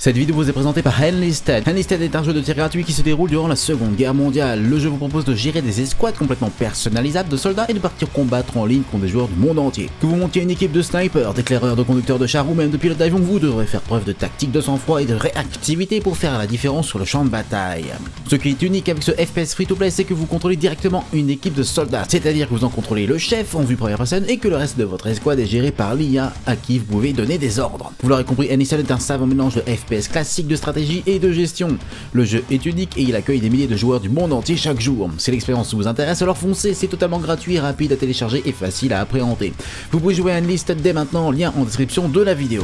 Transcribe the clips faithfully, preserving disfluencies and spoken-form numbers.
Cette vidéo vous est présentée par Enlisted. Enlisted est un jeu de tir gratuit qui se déroule durant la Seconde Guerre mondiale. Le jeu vous propose de gérer des escouades complètement personnalisables de soldats et de partir combattre en ligne contre des joueurs du monde entier. Que vous montiez une équipe de snipers, d'éclaireurs, de conducteurs de chars ou même de pilotes d'avion, vous devrez faire preuve de tactique, de sang-froid et de réactivité pour faire la différence sur le champ de bataille. Ce qui est unique avec ce F P S free-to-play, c'est que vous contrôlez directement une équipe de soldats, c'est-à-dire que vous en contrôlez le chef en vue première personne et que le reste de votre escouade est géré par l'I A à qui vous pouvez donner des ordres. Vous l'aurez compris, Enlisted est un savant mélange de F P S classique, de stratégie et de gestion. Le jeu est unique et il accueille des milliers de joueurs du monde entier chaque jour. Si l'expérience vous intéresse, alors foncez, c'est totalement gratuit, rapide à télécharger et facile à appréhender. Vous pouvez jouer à Enlisted dès maintenant, lien en description de la vidéo.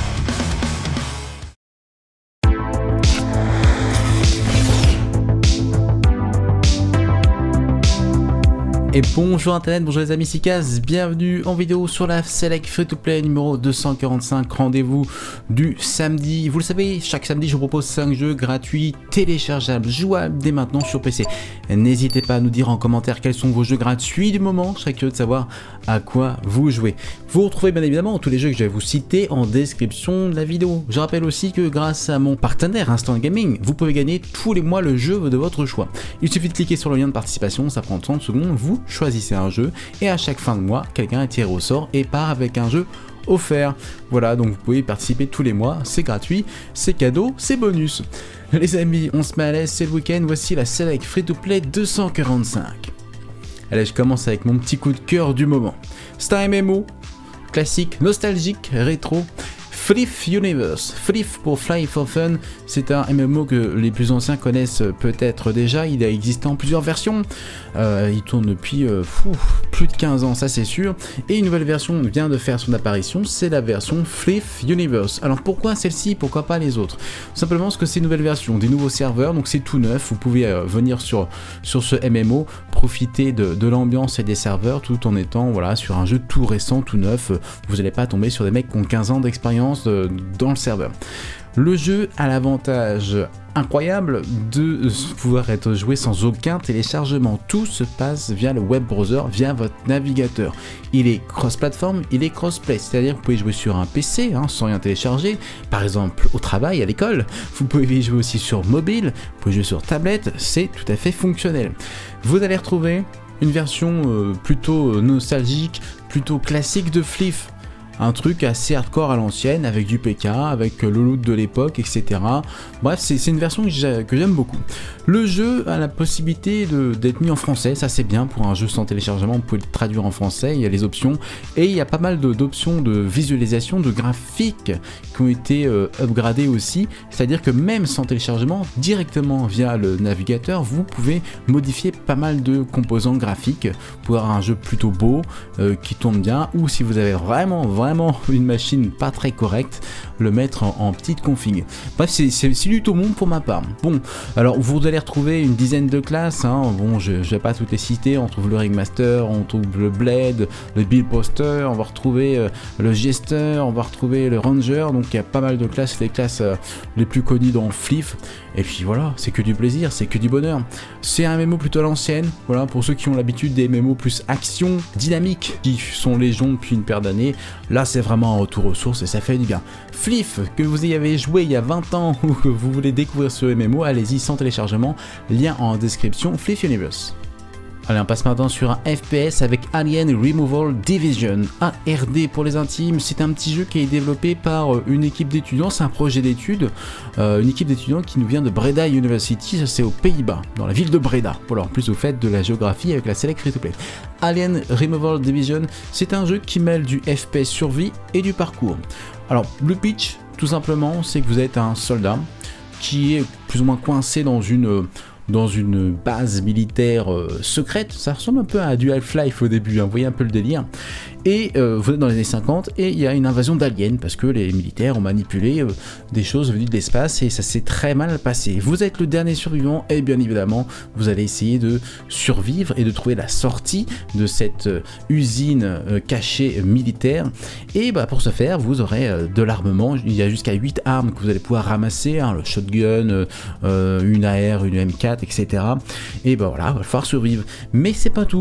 Et bonjour internet, bonjour les amis, c'est Kaz, bienvenue en vidéo sur la Select Free to Play numéro deux cent quarante-cinq, rendez-vous du samedi. Vous le savez, chaque samedi je vous propose cinq jeux gratuits, téléchargeables, jouables dès maintenant sur P C. N'hésitez pas à nous dire en commentaire quels sont vos jeux gratuits du moment, je serais curieux de savoir à quoi vous jouez. Vous retrouvez bien évidemment tous les jeux que je vais vous citer en description de la vidéo. Je rappelle aussi que grâce à mon partenaire Instant Gaming, vous pouvez gagner tous les mois le jeu de votre choix. Il suffit de cliquer sur le lien de participation, ça prend trente secondes, vous choisissez un jeu et à chaque fin de mois, quelqu'un est tiré au sort et part avec un jeu offert. Voilà, donc vous pouvez participer tous les mois, c'est gratuit, c'est cadeau, c'est bonus. Les amis, on se met à l'aise, c'est le week-end, voici la Select Free to Play deux cent quarante-cinq. Allez, je commence avec mon petit coup de cœur du moment. C'est un M M O, classique, nostalgique, rétro. Fliff Universe, Fliff pour Fly for Fun, c'est un M M O que les plus anciens connaissent peut-être déjà, il a existé en plusieurs versions, euh, il tourne depuis euh, fou, plus de quinze ans, ça c'est sûr, et une nouvelle version vient de faire son apparition, c'est la version Fliff Universe. Alors pourquoi celle-ci, pourquoi pas les autres? Simplement parce que c'est une nouvelle version, des nouveaux serveurs, donc c'est tout neuf, vous pouvez euh, venir sur, sur ce M M O, profiter de, de l'ambiance et des serveurs tout en étant voilà, sur un jeu tout récent, tout neuf, vous n'allez pas tomber sur des mecs qui ont quinze ans d'expérience dans le serveur. Le jeu a l'avantage incroyable de pouvoir être joué sans aucun téléchargement. Tout se passe via le web browser, via votre navigateur. Il est cross-platform, il est cross-play, c'est-à-dire que vous pouvez jouer sur un P C hein, sans rien télécharger, par exemple au travail, à l'école. Vous pouvez y jouer aussi sur mobile, vous pouvez jouer sur tablette, c'est tout à fait fonctionnel. Vous allez retrouver une version euh, plutôt nostalgique, plutôt classique de Fliff. Un truc assez hardcore à l'ancienne, avec du P K, avec le loot de l'époque, et cetera. Bref, c'est une version que j'aime beaucoup. Le jeu a la possibilité d'être mis en français, ça c'est bien, pour un jeu sans téléchargement, vous pouvez le traduire en français, il y a les options, et il y a pas mal d'options de, de visualisation, de graphiques qui ont été euh, upgradées aussi, c'est-à-dire que même sans téléchargement, directement via le navigateur, vous pouvez modifier pas mal de composants graphiques pour avoir un jeu plutôt beau, euh, qui tourne bien, ou si vous avez vraiment, vraiment vraiment une machine pas très correcte, le mettre en, en petite config. Bref, c'est du tout bon pour ma part. Bon, alors vous allez retrouver une dizaine de classes, hein. Bon, je, je vais pas toutes les citer, on trouve le Ringmaster, on trouve le Blade, le Bill Poster, on va retrouver euh, le Jester, on va retrouver le Ranger, donc il y a pas mal de classes, les classes euh, les plus connues dans Fliff, et puis voilà, c'est que du plaisir, c'est que du bonheur. C'est un M M O plutôt à l'ancienne, voilà, pour ceux qui ont l'habitude des M M O plus action, dynamique, qui sont légion depuis une paire d'années. Là, c'est vraiment un retour aux sources et ça fait du bien. Fliff, que vous y avez joué il y a vingt ans ou que vous voulez découvrir ce M M O, allez-y sans téléchargement, lien en description, Fliff Universe. Allez, on passe maintenant sur un F P S avec Alien Removal Division, A R D pour les intimes. C'est un petit jeu qui est développé par une équipe d'étudiants, c'est un projet d'études, euh, une équipe d'étudiants qui nous vient de Breda University, ça c'est aux Pays-Bas, dans la ville de Breda. Voilà, en plus vous faites de la géographie avec la Select Free to Play. Alien Removal Division, c'est un jeu qui mêle du F P S survie et du parcours. Alors, le pitch, tout simplement, c'est que vous êtes un soldat qui est plus ou moins coincé dans une... dans une base militaire euh, secrète, ça ressemble un peu à du Half-Life au début, hein, vous voyez un peu le délire, et euh, vous êtes dans les années cinquante et il y a une invasion d'aliens parce que les militaires ont manipulé euh, des choses venues de l'espace et ça s'est très mal passé. Vous êtes le dernier survivant et bien évidemment vous allez essayer de survivre et de trouver la sortie de cette euh, usine euh, cachée euh, militaire, et bah, pour ce faire vous aurez euh, de l'armement, il y a jusqu'à huit armes que vous allez pouvoir ramasser, hein, le shotgun, euh, euh, une A R, une M quatre, et cetera. Et bah voilà, il va falloir survivre. Mais c'est pas tout.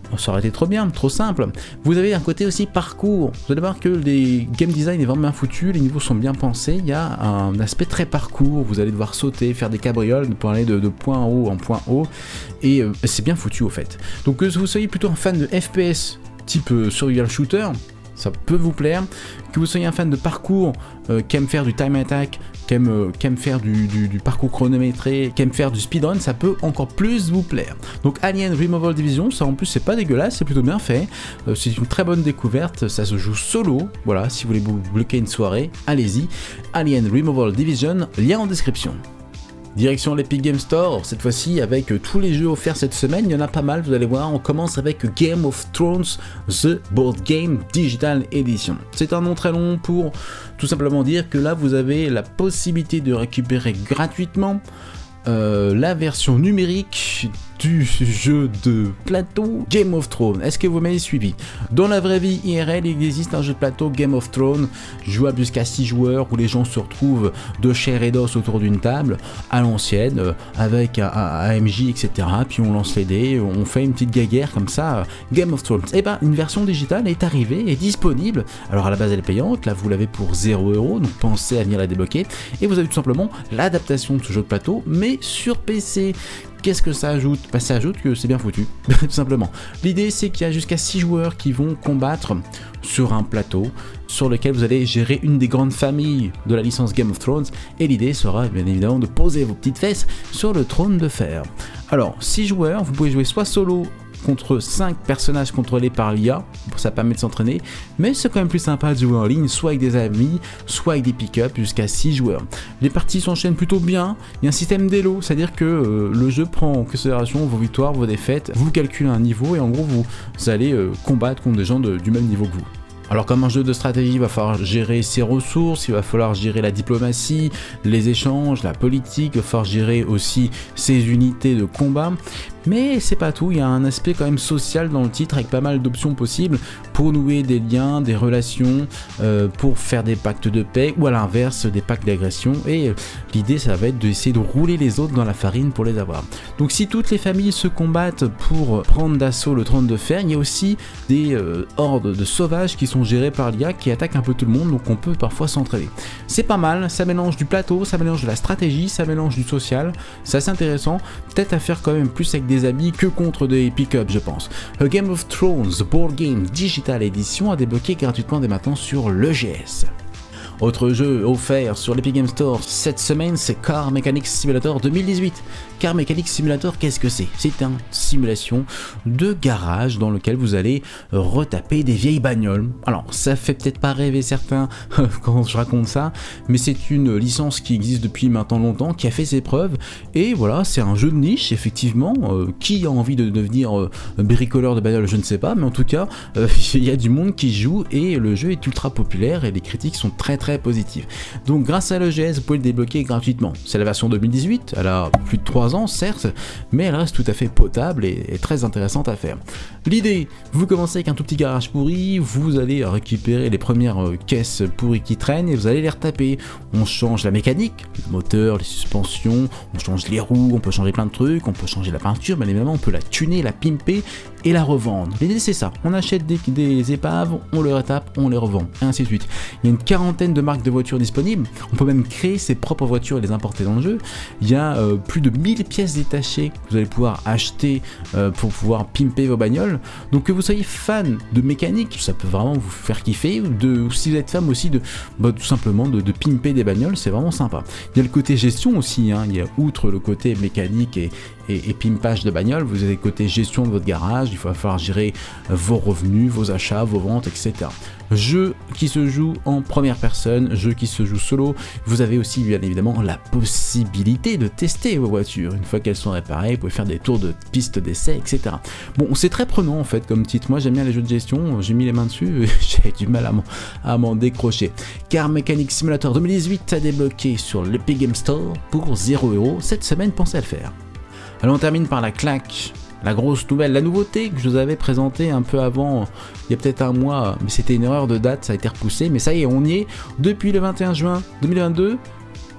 Ça aurait été trop bien, trop simple. Vous avez un côté aussi parcours. Vous allez voir que les game design est vraiment bien foutu, les niveaux sont bien pensés. Il y a un aspect très parcours. Vous allez devoir sauter, faire des cabrioles pour aller de, de point haut en point haut. Et euh, c'est bien foutu au fait. Donc que vous soyez plutôt un fan de F P S type euh, survival shooter, ça peut vous plaire. Que vous soyez un fan de parcours, euh, qui aime faire du time attack, qui aime, euh, qui aime faire du, du, du parcours chronométré, qui aime faire du speedrun, ça peut encore plus vous plaire. Donc Alien Removal Division, ça en plus c'est pas dégueulasse, c'est plutôt bien fait. Euh, c'est une très bonne découverte, ça se joue solo. Voilà, si vous voulez vous bloquer une soirée, allez-y. Alien Removal Division, lien en description. Direction l'Epic Game Store, cette fois-ci avec tous les jeux offerts cette semaine, il y en a pas mal, vous allez voir. On commence avec Game of Thrones The Board Game Digital Edition. C'est un nom très long pour tout simplement dire que là vous avez la possibilité de récupérer gratuitement Euh, la version numérique du jeu de plateau Game of Thrones. Est-ce que vous m'avez suivi? Dans la vraie vie I R L, il existe un jeu de plateau Game of Thrones, jouable jusqu'à six joueurs, où les gens se retrouvent de chair et d'os autour d'une table, à l'ancienne, euh, avec un, un A M J, et cetera. Puis on lance les dés, on fait une petite guéguerre comme ça. euh, Game of Thrones. Et ben, une version digitale est arrivée, est disponible. Alors à la base elle est payante, là vous l'avez pour zéro euro, donc pensez à venir la débloquer. Et vous avez tout simplement l'adaptation de ce jeu de plateau, mais sur P C. Qu'est-ce que ça ajoute? Bah, ça ajoute que c'est bien foutu, tout simplement. L'idée c'est qu'il y a jusqu'à six joueurs qui vont combattre sur un plateau sur lequel vous allez gérer une des grandes familles de la licence Game of Thrones, et l'idée sera bien évidemment de poser vos petites fesses sur le trône de fer. Alors, six joueurs, vous pouvez jouer soit solo contre cinq personnages contrôlés par l'I A, ça permet de s'entraîner, mais c'est quand même plus sympa de jouer en ligne, soit avec des amis, soit avec des pick-up jusqu'à six joueurs. Les parties s'enchaînent plutôt bien, il y a un système d'élo, c'est-à-dire que euh, le jeu prend en considération vos victoires, vos défaites, vous calculez un niveau et en gros vous, vous allez euh, combattre contre des gens de, du même niveau que vous. Alors comme un jeu de stratégie, il va falloir gérer ses ressources, il va falloir gérer la diplomatie, les échanges, la politique, il va falloir gérer aussi ses unités de combat. Mais c'est pas tout, il y a un aspect quand même social dans le titre avec pas mal d'options possibles pour nouer des liens, des relations, euh, pour faire des pactes de paix ou à l'inverse des pactes d'agression. Et l'idée ça va être d'essayer de rouler les autres dans la farine pour les avoir. Donc si toutes les familles se combattent pour prendre d'assaut le trône de fer, il y a aussi des euh, hordes de sauvages qui sont gérés par l'I A qui attaquent un peu tout le monde, donc on peut parfois s'entraider. C'est pas mal, ça mélange du plateau, ça mélange de la stratégie, ça mélange du social, c'est assez intéressant, peut-être à faire quand même plus avec des amis que contre des pick-up je pense. A Game of Thrones Board Game Digital Edition a débloqué gratuitement dès maintenant sur l'E G S. Autre jeu offert sur l'Epic Game Store cette semaine, c'est Car Mechanics Simulator deux mille dix-huit. Car Mechanics Simulator, qu'est-ce que c'est? C'est une simulation de garage dans lequel vous allez retaper des vieilles bagnoles. Alors, ça fait peut-être pas rêver certains quand je raconte ça, mais c'est une licence qui existe depuis maintenant longtemps, qui a fait ses preuves, et voilà, c'est un jeu de niche, effectivement. Euh, qui a envie de devenir euh, bricoleur de bagnoles, je ne sais pas, mais en tout cas, euh, il y a du monde qui joue, et le jeu est ultra populaire, et les critiques sont très très positives. Donc, grâce à l'E G S, vous pouvez le débloquer gratuitement. C'est la version deux mille dix-huit, elle a plus de trois ans, certes, mais elle reste tout à fait potable et, et très intéressante à faire. L'idée, vous commencez avec un tout petit garage pourri, vous allez récupérer les premières euh, caisses pourries qui traînent et vous allez les retaper. On change la mécanique, le moteur, les suspensions, on change les roues, on peut changer plein de trucs, on peut changer la peinture, mais évidemment on peut la tuner, la pimper et la revendre. L'idée c'est ça, on achète des, des épaves, on les retape, on les revend, et ainsi de suite. Il y a une quarantaine de marques de voitures disponibles, on peut même créer ses propres voitures et les importer dans le jeu. Il y a euh, plus de mille pièces détachées que vous allez pouvoir acheter euh, pour pouvoir pimper vos bagnoles. Donc que vous soyez fan de mécanique, ça peut vraiment vous faire kiffer, de, si vous êtes fan aussi de bah, tout simplement de, de pimper des bagnoles, c'est vraiment sympa. Il y a le côté gestion aussi, hein. Il y a outre le côté mécanique et, et, et pimpage de bagnole, vous avez le côté gestion de votre garage, il va falloir gérer vos revenus, vos achats, vos ventes, et cetera. Jeu qui se joue en première personne, jeu qui se joue solo. Vous avez aussi bien évidemment la possibilité de tester vos voitures. Une fois qu'elles sont réparées, vous pouvez faire des tours de piste d'essai, et cetera. Bon, c'est très prenant en fait comme titre. Moi j'aime bien les jeux de gestion, j'ai mis les mains dessus, j'ai du mal à m'en décrocher. Car Mechanics Simulator deux mille dix-huit a débloqué sur l'Epic Game Store pour zéro euro. Cette semaine, pensez à le faire. Alors on termine par la claque. La grosse nouvelle, la nouveauté que je vous avais présentée un peu avant, il y a peut-être un mois, mais c'était une erreur de date, ça a été repoussé, mais ça y est, on y est depuis le vingt et un juin deux mille vingt-deux,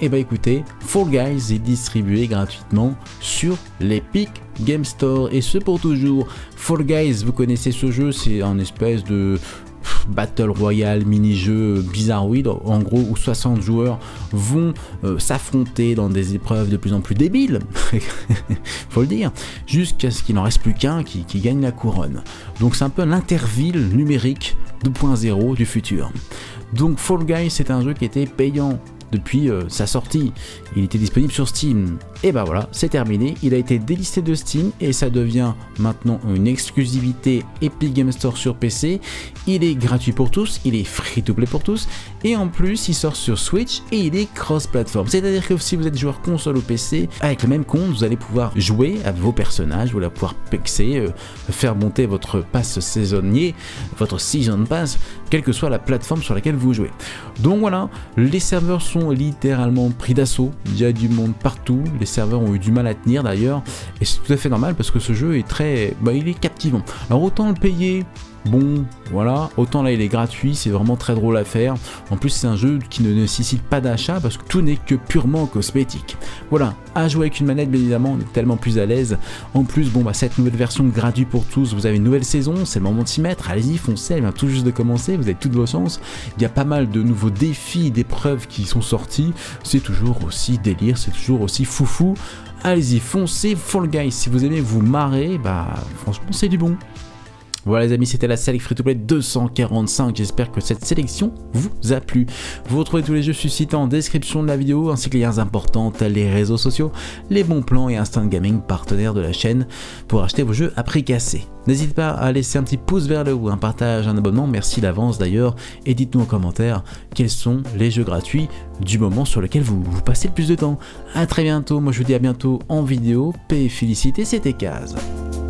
Et bah écoutez, Fall Guys est distribué gratuitement sur l'Epic Game Store, et ce pour toujours. Fall Guys, vous connaissez ce jeu, c'est un espèce de Battle Royale, mini-jeu bizarroïde, en gros où soixante joueurs vont euh, s'affronter dans des épreuves de plus en plus débiles, faut le dire, jusqu'à ce qu'il n'en reste plus qu'un qui, qui gagne la couronne. Donc c'est un peu l'interville numérique deux point zéro du futur. Donc Fall Guys, c'est un jeu qui était payant depuis euh, sa sortie. Il était disponible sur Steam. Et bah voilà, c'est terminé. Il a été délisté de Steam et ça devient maintenant une exclusivité Epic Game Store sur P C. Il est gratuit pour tous, il est free to play pour tous, et en plus il sort sur Switch et il est cross-platform. C'est-à-dire que si vous êtes joueur console ou P C, avec le même compte, vous allez pouvoir jouer à vos personnages, vous allez pouvoir pexer, euh, faire monter votre pass saisonnier, votre season pass, quelle que soit la plateforme sur laquelle vous jouez. Donc voilà, les serveurs sont littéralement pris d'assaut, il y a du monde partout, les serveurs ont eu du mal à tenir d'ailleurs, et c'est tout à fait normal parce que ce jeu est très, bah, il est captivant. Alors autant le payer, bon voilà, autant là il est gratuit, c'est vraiment très drôle à faire. En plus c'est un jeu qui ne nécessite pas d'achat parce que tout n'est que purement cosmétique. Voilà, à jouer avec une manette bien évidemment, on est tellement plus à l'aise. En plus bon bah cette nouvelle version gratuite pour tous, vous avez une nouvelle saison, c'est le moment de s'y mettre, allez-y foncez, elle vient tout juste de commencer, vous avez toutes vos chances. Il y a pas mal de nouveaux défis, d'épreuves qui sont sortis, c'est toujours aussi délire, c'est toujours aussi foufou. Allez-y foncez, Fall Guys, si vous aimez vous marrer, bah franchement c'est du bon. Voilà les amis, c'était la Select Free to Play deux cent quarante-cinq, j'espère que cette sélection vous a plu. Vous retrouvez tous les jeux suscités en description de la vidéo, ainsi que les liens importants, les réseaux sociaux, les bons plans et Instant Gaming, partenaire de la chaîne, pour acheter vos jeux à prix cassé. N'hésitez pas à laisser un petit pouce vers le haut, un partage, un abonnement, merci d'avance d'ailleurs, et dites-nous en commentaire quels sont les jeux gratuits du moment sur lequel vous, vous passez le plus de temps. A très bientôt, moi je vous dis à bientôt en vidéo, paix et félicité, c'était Kaz.